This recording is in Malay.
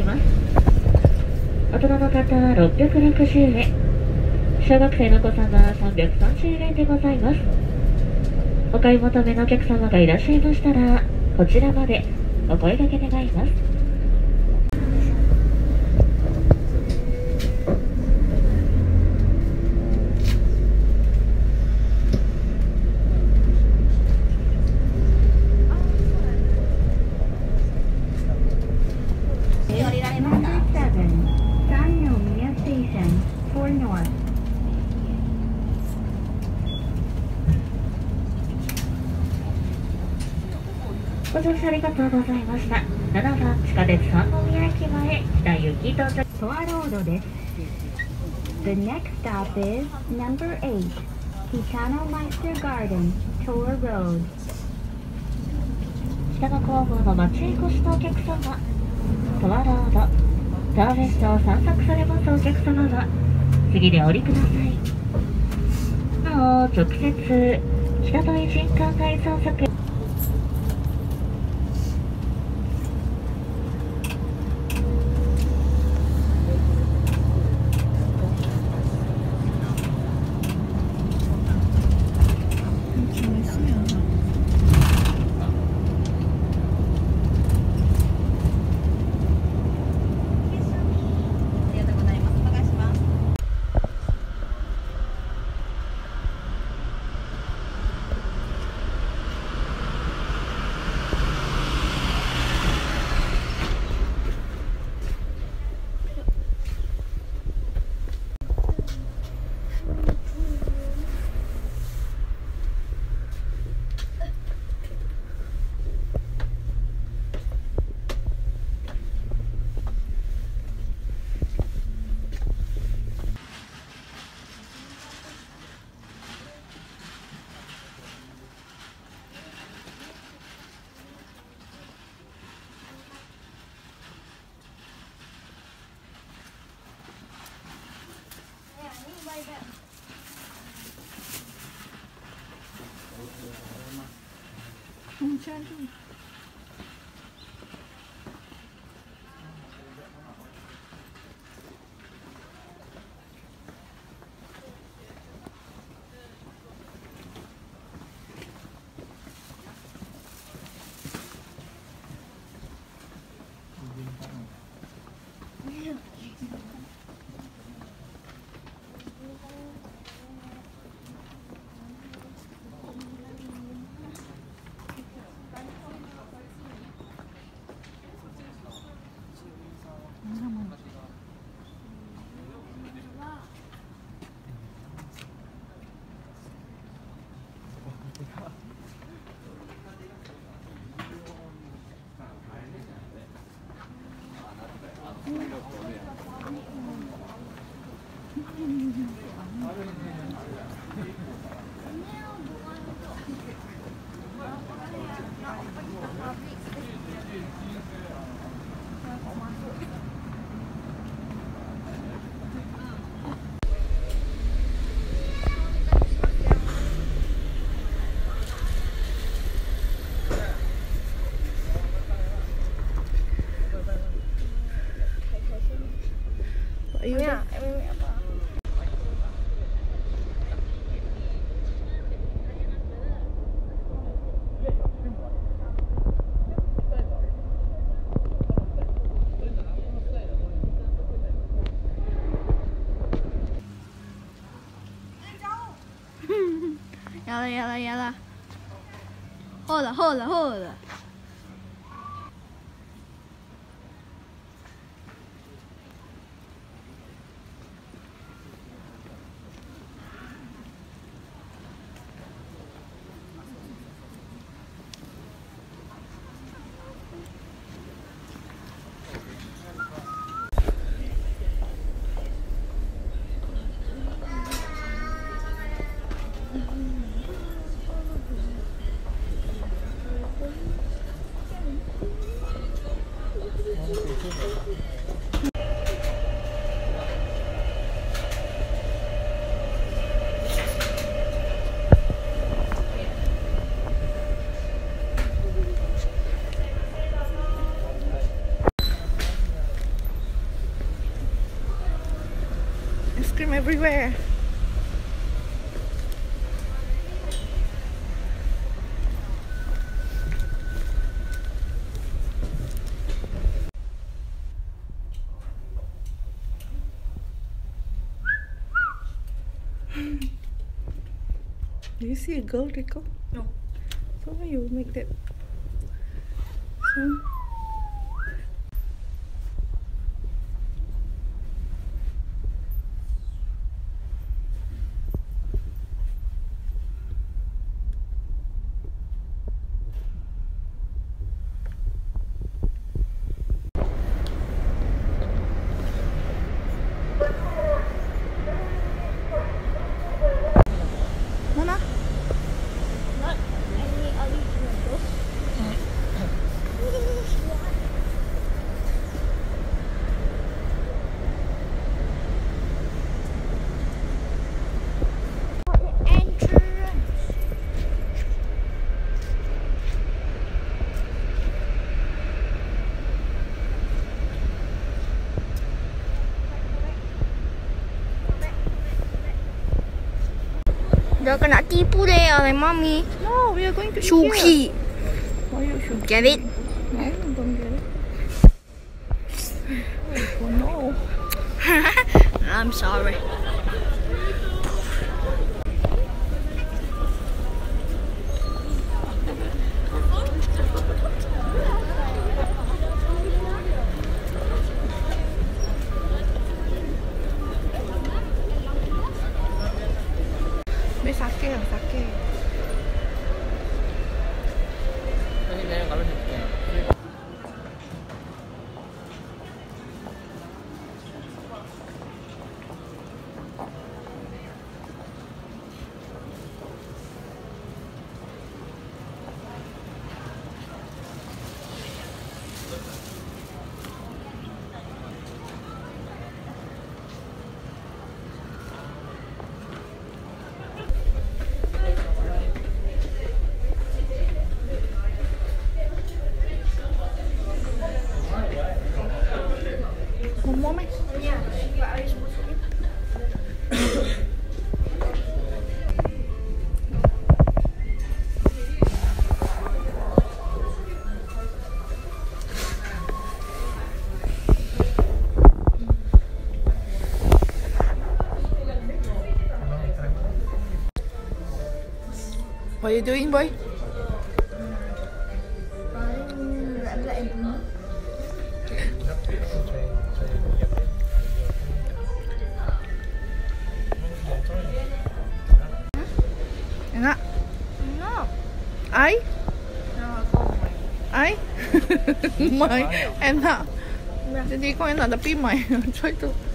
ます。大人の方660円、小学生のお子様330円でございます。お買い求めのお客様がいらっしゃいましたら、こちらまでお声掛け願います。ご乗車ありがとうございました。7番地下鉄三宮駅前北行き到着。 トアロードです。The next stop is number 8, Kitano-Meister Garden, Tor Road. 北の工房の町へ越しのお客様、トアロード、ターフェストを散策されますお客様は、次でお降りください。なお、直接、北戸異人館街散策。 呀啦，好了。 everywhere. Do you see a girl, Rico? No. So why you make that sound? Mana? Not any other windows. Entrance. Dah kena tipu deh oleh mami. No, we are going to eat here. Suki. Why you should Get it? No, don't get it. Oh no. I'm sorry. May sake ang sake. Mau meh? What are you doing, boy? Enak? No. Ai? No, go away. Ai? Mai. Enak. Jadi kau enak tapi mai. Try to